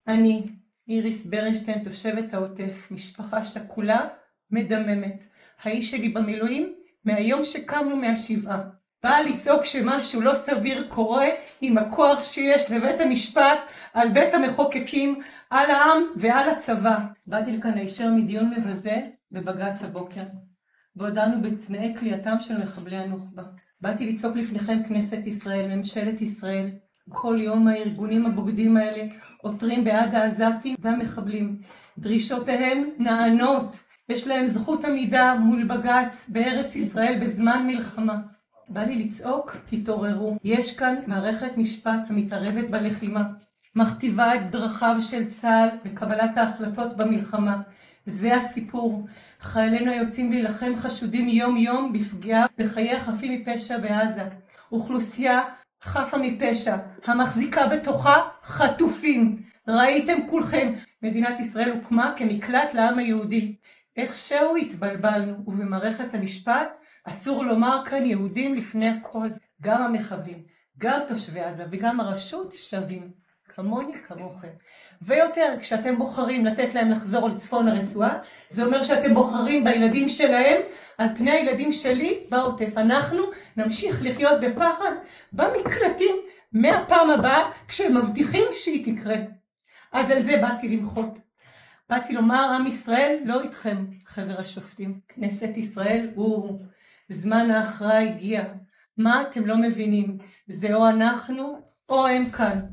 אני, איריס ברנשטיין, תושבת העוטף, משפחה שכולה מדממת. האיש שלי במילואים מהיום שקמנו מהשבעה. באה לצעוק שמשהו לא סביר קורה עם הכוח שיש לבית המשפט על בית המחוקקים, על העם ועל הצבא. באתי לכאן הישר מדיון מבזה בבג"ץ הבוקר, והודענו בתנאי כליאתם של מחבלי הנוח'בה. באתי לצעוק לפניכם כנסת ישראל, ממשלת ישראל. כל יום הארגונים הבוגדים האלה עותרים בעד העזתים והמחבלים. דרישותיהם נענות. יש להם זכות עמידה מול בג"ץ בארץ ישראל בזמן מלחמה. בא לי לצעוק, תתעוררו. יש כאן מערכת משפט המתערבת בלחימה, מכתיבה את דרכיו של צה"ל בקבלת ההחלטות במלחמה. זה הסיפור. חיילינו היוצאים להילחם חשודים יום יום בפגיעה בחיי החפים מפשע בעזה. אוכלוסייה חפה מפשע, המחזיקה בתוכה חטופים. ראיתם כולכם, מדינת ישראל הוקמה כמקלט לעם היהודי. איכשהו התבלבלנו, ובמערכת המשפט אסור לומר כאן יהודים לפני הכל. גם המחבלים, גם תושבי עזה וגם הרשות שווים, כמוני כמוכם. ויותר, כשאתם בוחרים לתת להם לחזור לצפון הרצועה, זה אומר שאתם בוחרים בילדים שלהם על פני הילדים שלי בעוטף. אנחנו נמשיך לחיות בפחד במקלטים מהפעם הבאה כשהם מבטיחים שהיא תקרה. אז על זה באתי למחות. באתי לומר, עם ישראל לא איתכם, חבר השופטים. כנסת ישראל הוא זמן ההכרעה הגיע. מה אתם לא מבינים? זה או אנחנו או הם כאן.